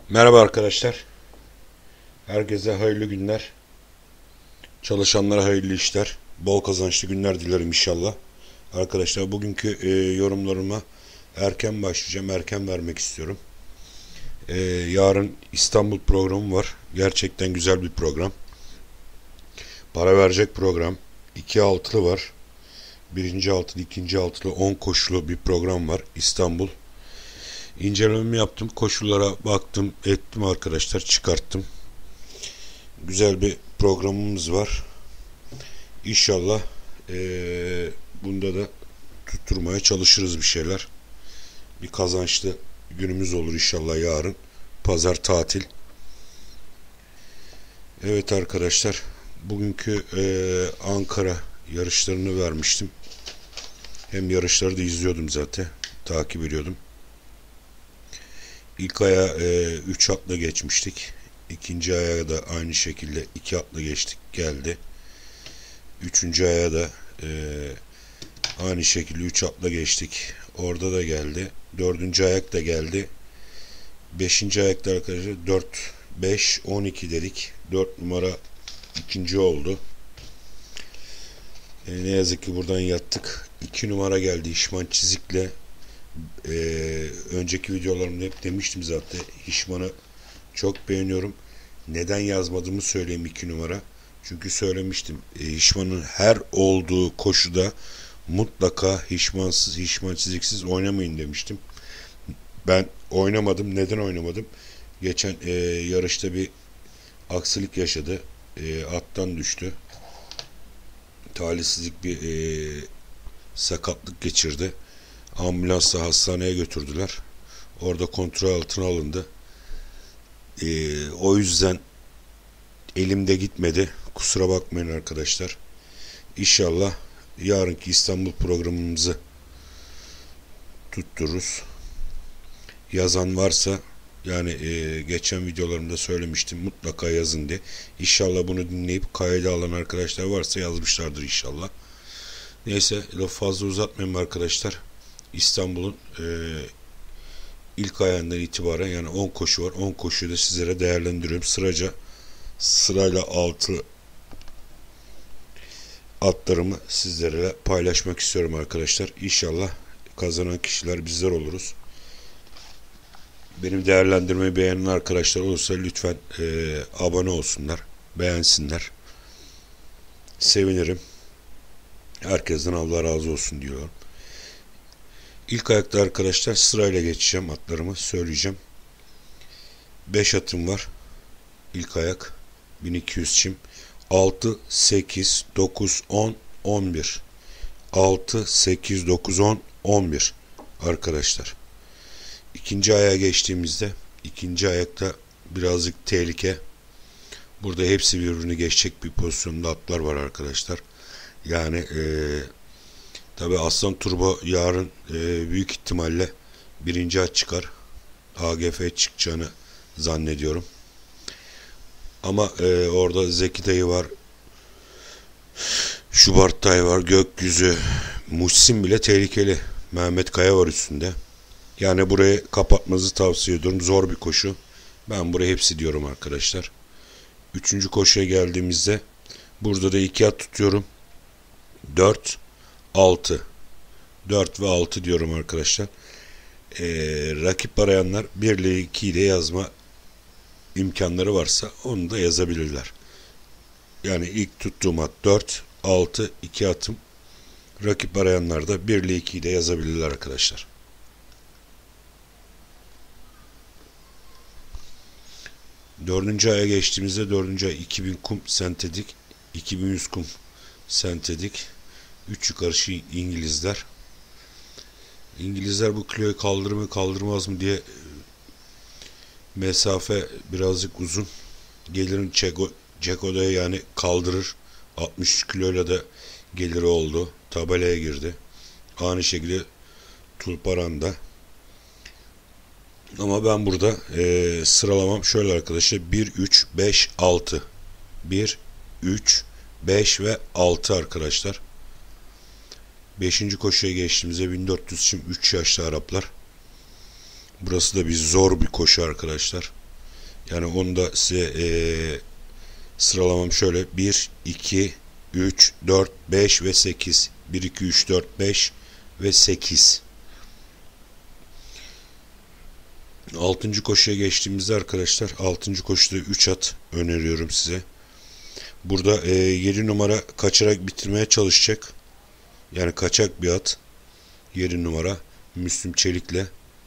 Merhaba arkadaşlar. Herkese hayırlı günler. Çalışanlara hayırlı işler. Bol kazançlı günler dilerim inşallah. Arkadaşlar bugünkü yorumlarıma erken başlayacağım. Erken vermek istiyorum. Yarın İstanbul programı var. Gerçekten güzel bir program. Para verecek program. 2 altılı var. Birinci altılı, ikinci altılı 10 koşulu bir program var. İstanbul. İncelememi yaptım. Koşullara baktım, ettim arkadaşlar. Çıkarttım. Güzel bir programımız var. İnşallah bunda da tutturmaya çalışırız bir şeyler. Bir kazançlı günümüz olur inşallah yarın. Pazar tatil. Evet arkadaşlar. Bugünkü Ankara yarışlarını vermiştim. Hem yarışları da izliyordum zaten. Takip ediyordum. İlk aya 3 atla geçmiştik. İkinci aya da aynı şekilde 2 atla geçtik. Geldi. Üçüncü aya da aynı şekilde 3 atla geçtik. Orada da geldi. Dördüncü ayak da geldi. Beşinci ayakta arkadaşlar 4, 5, 12 dedik. 4 numara ikinci oldu. Ne yazık ki buradan yattık. 2 numara geldi Hişman Çizik'le. Önceki videolarımda hep demiştim zaten. Hişman'ı çok beğeniyorum. Neden yazmadığımı söyleyeyim 2 numara. Çünkü söylemiştim. Hişman'ın her olduğu koşuda mutlaka Hişman Çiziksiz oynamayın demiştim. Ben oynamadım. Neden oynamadım? Geçen yarışta bir aksilik yaşadı. Attan düştü. Talihsizlik bir sakatlık geçirdi. Ambulansla hastaneye götürdüler. Orada kontrol altına alındı. O yüzden elimde gitmedi. Kusura bakmayın arkadaşlar. İnşallah yarınki İstanbul programımızı tuttururuz. Yazan varsa yani geçen videolarımda söylemiştim mutlaka yazın diye. İnşallah bunu dinleyip kayda alan arkadaşlar varsa yazmışlardır inşallah. Neyse lafı fazla uzatmayayım arkadaşlar. İstanbul'un ilk ayağından itibaren yani 10 koşu var. 10 koşuyu da sizlere değerlendiriyorum. Sırayla 6 atlarımı sizlerle paylaşmak istiyorum arkadaşlar. İnşallah kazanan kişiler bizler oluruz. Benim değerlendirmeyi beğenen arkadaşlar olursa lütfen abone olsunlar, beğensinler. Sevinirim. Herkesten Allah razı olsun diyorum. İlk ayakta arkadaşlar sırayla geçeceğim atlarımı söyleyeceğim. 5 atım var. İlk ayak 1200 çim. 6, 8, 9, 10, 11. 6, 8, 9, 10, 11 arkadaşlar. İkinci ayağa geçtiğimizde ikinci ayakta birazcık tehlike. Burada hepsi birbirini geçecek bir pozisyonda atlar var arkadaşlar. Yani tabi Aslan Turbo yarın büyük ihtimalle birinci at çıkar. AGF çıkacağını zannediyorum. Ama orada Zeki Dayı var. Şubart Tay var. Gökyüzü. Muhsin bile tehlikeli. Mehmet Kaya var üstünde. Yani burayı kapatmanızı tavsiye ediyorum. Zor bir koşu. Ben buraya hepsi diyorum arkadaşlar. Üçüncü koşuya geldiğimizde burada da 2 at tutuyorum. 4, 6. 4 ve 6 diyorum arkadaşlar. Rakip arayanlar 1 ile 2 ile yazma imkanları varsa onu da yazabilirler. Yani ilk tuttuğum at 4, 6, 2 atım. Rakip arayanlar da 1 ile 2'yi de yazabilirler arkadaşlar. Dördüncü aya geçtiğimizde dördüncü ay 2000 kum sentetik, 2100 kum sentetik. 3 yukarı İngilizler. İngilizler bu kiloyu kaldırır mı kaldırmaz mı diye mesafe birazcık uzun. Gelirin Ceko'da yani kaldırır. 63 kiloyla da geliri oldu. Tabelaya girdi. Aynı şekilde Tulparan'da. Ama ben burada sıralamam şöyle arkadaşlar. 1, 3, 5, 6. 1, 3, 5 ve 6 arkadaşlar. 5. koşuya geçtiğimizde 1400 şimdi 3 yaşlı Araplar. Burası da bir zor bir koşu arkadaşlar. Yani onu da size sıralamam şöyle: 1, 2, 3, 4, 5 ve 8. 1, 2, 3, 4, 5 ve 8. 6. koşuya geçtiğimizde arkadaşlar, 6. koşuda 3 at öneriyorum size. Burada 7 numara kaçarak bitirmeye çalışacak. Yani kaçak bir at. 7 numara Müslüm Çelik'le.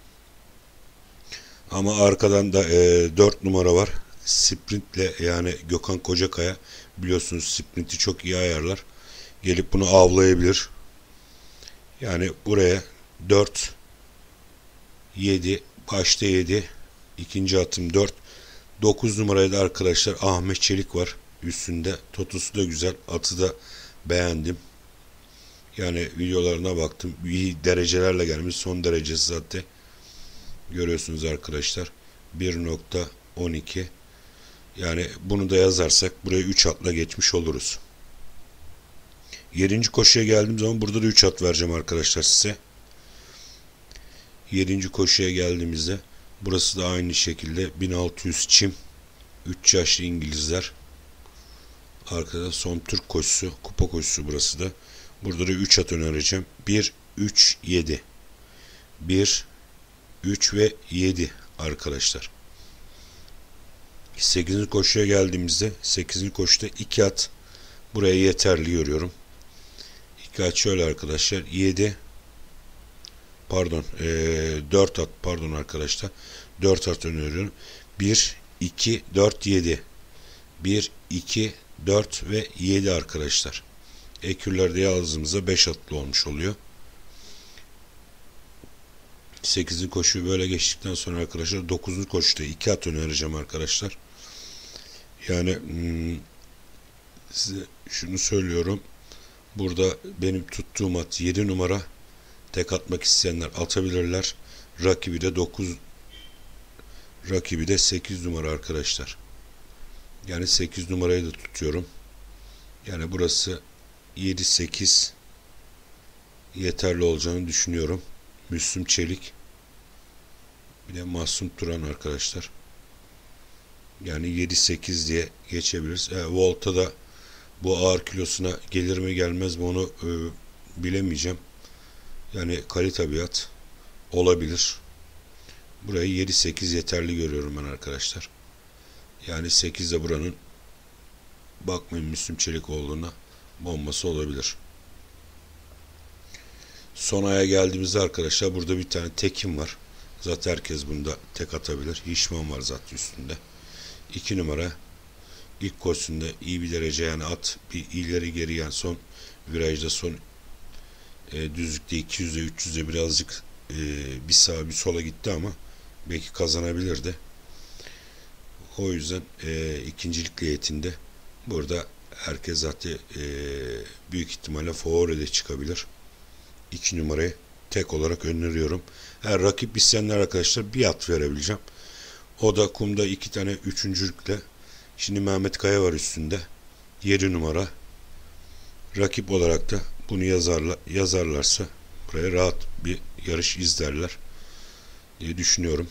Ama arkadan da 4 numara var. Sprint'le, yani Gökhan Kocakaya, biliyorsunuz Sprint'i çok iyi ayarlar. Gelip bunu avlayabilir. Yani buraya 4, 7, başta 7, ikinci atım 4, 9 numaraya da arkadaşlar Ahmet Çelik var üstünde. Totusu da güzel, atı da beğendim. Yani videolarına baktım, iyi derecelerle gelmiş, son derecesi zaten görüyorsunuz arkadaşlar, 1.12. Yani bunu da yazarsak buraya 3 atla geçmiş oluruz. 7. koşuya geldiğim zaman burada da 3 at vereceğim arkadaşlar size. 7. koşuya geldiğimizde burası da aynı şekilde 1600 çim, 3 yaşlı İngilizler. Arkada son Türk koşusu, kupa koşusu burası da. Burada da 3 at önereceğim. 1, 3, 7. 1, 3 ve 7 arkadaşlar. 8. koşuya geldiğimizde 8. koşuda 2 at buraya yeterli görüyorum. 2 at şöyle arkadaşlar: 7, pardon 4 at, pardon arkadaşlar, 4 at öneriyorum. 1, 2, 4, 7. 1, 2, 4 ve 7 arkadaşlar. Ekürlerde yazdığımızda 5 atlı olmuş oluyor. 8. koşuyu böyle geçtikten sonra arkadaşlar 9. koşuda 2 at önereceğim arkadaşlar. Yani size şunu söylüyorum. Burada benim tuttuğum at 7 numara. Tek atmak isteyenler atabilirler. Rakibi de 8 numara arkadaşlar. Yani 8 numarayı da tutuyorum. Yani burası 7-8 yeterli olacağını düşünüyorum. Müslüm Çelik, bir de Mahsun Turan arkadaşlar. Yani 7-8 diye geçebiliriz. Volta da bu ağır kilosuna gelir mi gelmez mi onu bilemeyeceğim. Yani kalite bir at olabilir. Burayı 7-8 yeterli görüyorum ben arkadaşlar. Yani 8 de buranın, bakmayın Müslüm Çelik olduğuna, bombası olabilir. Son aya geldiğimizde arkadaşlar burada bir tane tekim var. Zaten herkes bunda tek atabilir. Hişman var zaten üstünde. 2 numara ilk koşusunda iyi bir derece, yani at bir ileri geri, yani son virajda, son düzlükte 200'de 300'de birazcık bir sağa bir sola gitti ama belki kazanabilirdi. O yüzden ikincilik niyetinde burada herkes zaten büyük ihtimalle favoride çıkabilir. 2 numarayı tek olarak öneriyorum. Eğer rakip isteyenler arkadaşlar bir at verebileceğim. O da kumda 2 tane üçüncülükle. Şimdi Mehmet Kaya var üstünde. 7 numara. Rakip olarak da bunu yazarlarsa buraya rahat bir yarış izlerler diye düşünüyorum.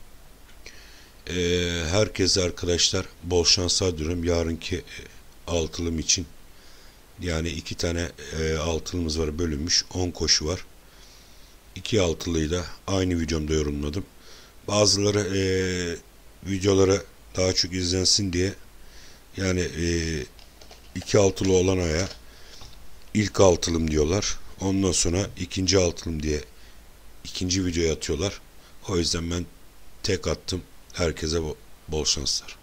Herkese arkadaşlar bol şanslar diliyorum yarınki altılım için. Yani 2 tane altılımız var, bölünmüş 10 koşu var. 2 altılıyı da aynı videomda yorumladım. Bazıları videolara daha çok izlensin diye, yani 2 altılı olan aya ilk altılım diyorlar. Ondan sonra ikinci altılım diye ikinci videoya atıyorlar. O yüzden ben tek attım. Herkese bol şanslar.